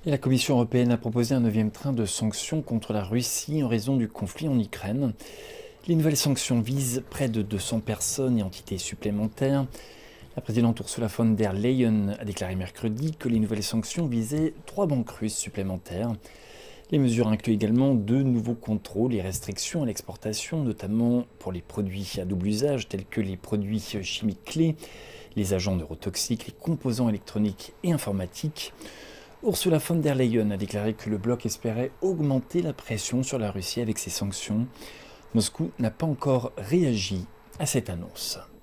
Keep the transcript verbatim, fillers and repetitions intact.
Et la Commission européenne a proposé un neuvième train de sanctions contre la Russie en raison du conflit en Ukraine. Les nouvelles sanctions visent près de deux cents personnes et entités supplémentaires. La présidente Ursula von der Leyen a déclaré mercredi que les nouvelles sanctions visaient trois banques russes supplémentaires. Les mesures incluent également deux nouveaux contrôles et restrictions à l'exportation, notamment pour les produits à double usage tels que les produits chimiques clés, les agents neurotoxiques, les composants électroniques et informatiques. Ursula von der Leyen a déclaré que le bloc espérait augmenter la pression sur la Russie avec ces sanctions. Moscou n'a pas encore réagi à cette annonce.